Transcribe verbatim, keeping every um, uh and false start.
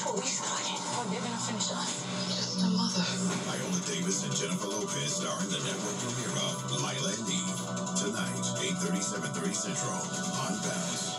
before we started. Or they're gonna finish us. Just a mother. Viola Davis and Jennifer Lopez star in the network premiere of Lila and Eve. Tonight, eight thirty, seven thirty Central on Bounce.